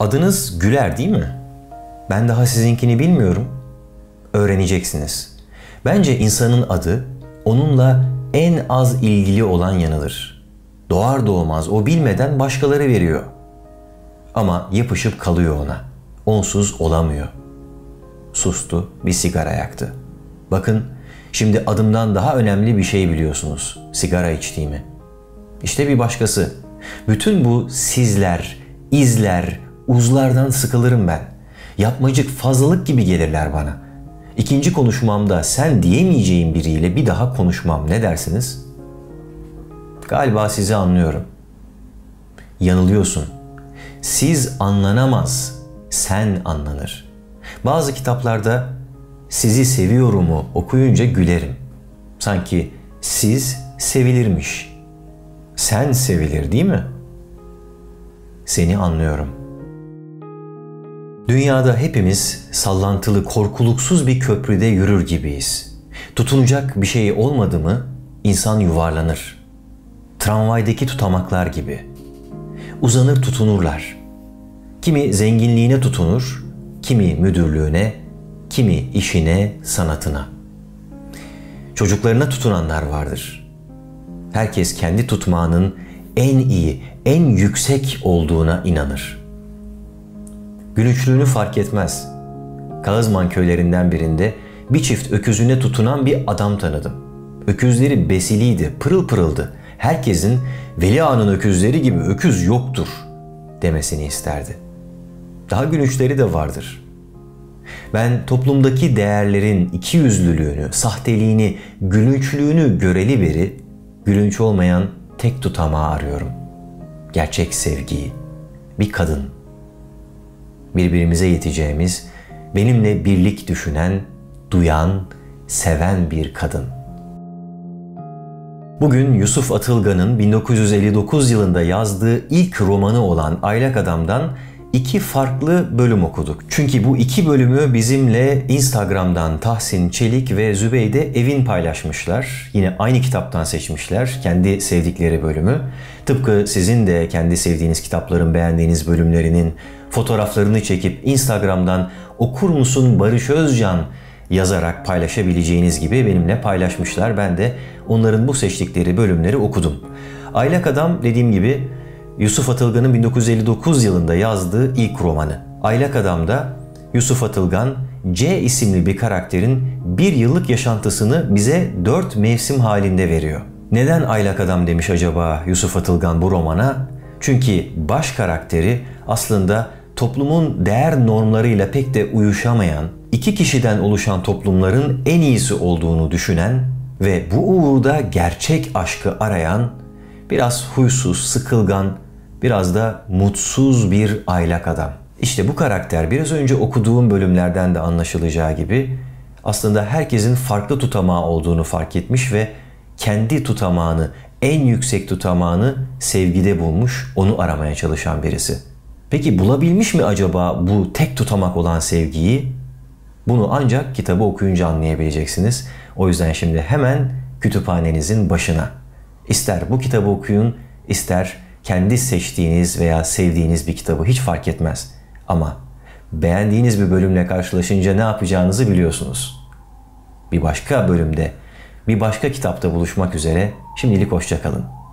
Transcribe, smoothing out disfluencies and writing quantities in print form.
Adınız Güler değil mi? Ben daha sizinkini bilmiyorum. Öğreneceksiniz. Bence insanın adı onunla en az ilgili olan yanıdır. Doğar doğmaz o bilmeden başkaları veriyor. Ama yapışıp kalıyor ona. Onsuz olamıyor. Sustu, bir sigara yaktı. Bakın, şimdi adımdan daha önemli bir şey biliyorsunuz. Sigara içtiğimi. İşte bir başkası. Bütün bu sizler, izler, uzlardan sıkılırım ben. Yapmacık, fazlalık gibi gelirler bana. İkinci konuşmamda sen diyemeyeceğim biriyle bir daha konuşmam. Ne dersiniz? Galiba sizi anlıyorum. Yanılıyorsun. Siz anlanamaz, sen anlanır. Bazı kitaplarda sizi seviyorumu okuyunca gülerim. Sanki siz sevilirmiş. Sen sevilir değil mi? Seni anlıyorum. Dünyada hepimiz sallantılı, korkuluksuz bir köprüde yürür gibiyiz. Tutunacak bir şey olmadı mı insan yuvarlanır. Tramvaydaki tutamaklar gibi. Uzanır tutunurlar. Kimi zenginliğine tutunur, kimi müdürlüğüne, kimi işine, sanatına. Çocuklarına tutunanlar vardır. Herkes kendi tutmağının en iyi, en yüksek olduğuna inanır. Gülünçlüğünü fark etmez. Kağızman köylerinden birinde bir çift öküzüne tutunan bir adam tanıdım. Öküzleri besiliydi, pırıl pırıldı. Herkesin Veli Ağa'nın öküzleri gibi öküz yoktur demesini isterdi. Daha gülünçleri de vardır. Ben toplumdaki değerlerin ikiyüzlülüğünü, sahteliğini, gülünçlüğünü göreli beri gülünç olmayan tek tutamağı arıyorum. Gerçek sevgiyi. Bir kadın. Birbirimize yeteceğimiz, benimle birlik düşünen, duyan, seven bir kadın. Bugün Yusuf Atılgan'ın 1959 yılında yazdığı ilk romanı olan Aylak Adam'dan 2 farklı bölüm okuduk. Çünkü bu 2 bölümü bizimle Instagram'dan Tahsin Çelik ve Zübeyde Evin paylaşmışlar. Yine aynı kitaptan seçmişler kendi sevdikleri bölümü. Tıpkı sizin de kendi sevdiğiniz kitapların, beğendiğiniz bölümlerinin fotoğraflarını çekip Instagram'dan "Okur musun Barış Özcan?" yazarak paylaşabileceğiniz gibi benimle paylaşmışlar. Ben de onların bu seçtikleri bölümleri okudum. Aylak Adam, dediğim gibi, Yusuf Atılgan'ın 1959 yılında yazdığı ilk romanı. Aylak Adam'da Yusuf Atılgan, C isimli bir karakterin 1 yıllık yaşantısını bize 4 mevsim halinde veriyor. Neden Aylak Adam demiş acaba Yusuf Atılgan bu romana? Çünkü baş karakteri aslında toplumun değer normlarıyla pek de uyuşamayan, 2 kişiden oluşan toplumların en iyisi olduğunu düşünen ve bu uğurda gerçek aşkı arayan, biraz huysuz, sıkılgan, biraz da mutsuz bir aylak adam. İşte bu karakter biraz önce okuduğum bölümlerden de anlaşılacağı gibi aslında herkesin farklı tutamağı olduğunu fark etmiş ve kendi tutamağını, en yüksek tutamağını sevgide bulmuş, onu aramaya çalışan birisi. Peki bulabilmiş mi acaba bu tek tutamak olan sevgiyi? Bunu ancak kitabı okuyunca anlayabileceksiniz. O yüzden şimdi hemen kütüphanenizin başına. İster bu kitabı okuyun, ister kendi seçtiğiniz veya sevdiğiniz bir kitabı, hiç fark etmez. Ama beğendiğiniz bir bölümle karşılaşınca ne yapacağınızı biliyorsunuz. Bir başka bölümde, bir başka kitapta buluşmak üzere. Şimdilik hoşça kalın.